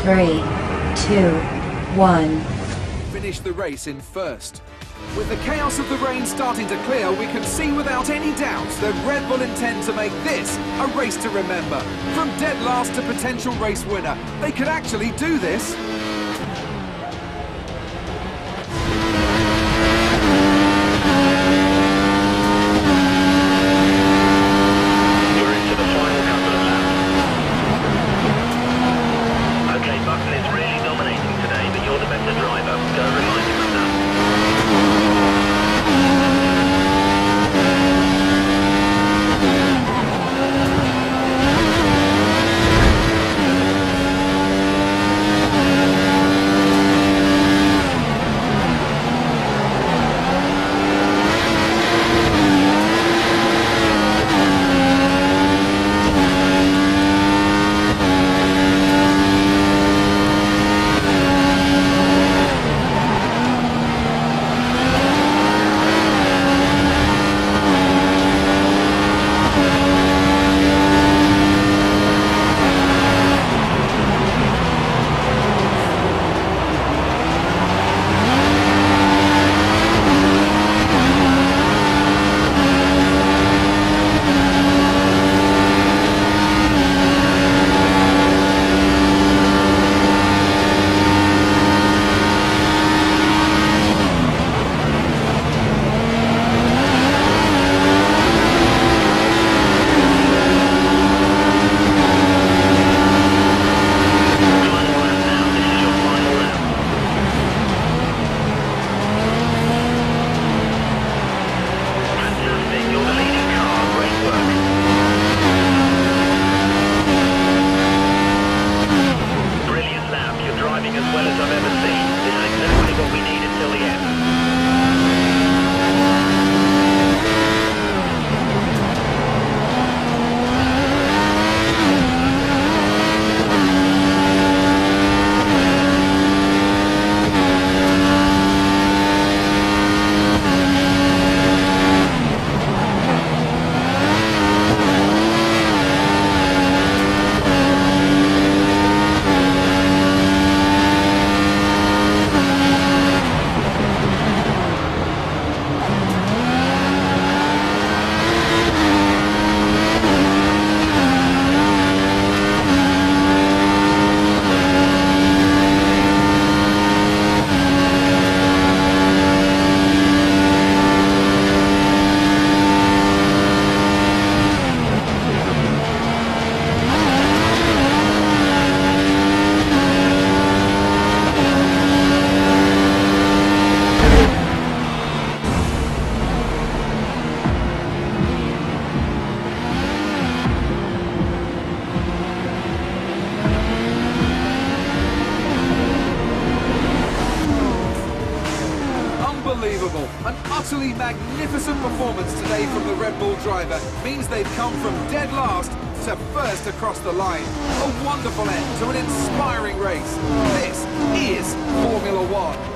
3, 2, 1. Finished the race in first. With the chaos of the rain starting to clear, we can see without any doubt that Red Bull intend to make this a race to remember. From dead last to potential race winner, they could actually do this. Unbelievable. An utterly magnificent performance today from the Red Bull driver means they've come from dead last to first across the line. A wonderful end to an inspiring race. This is Formula One.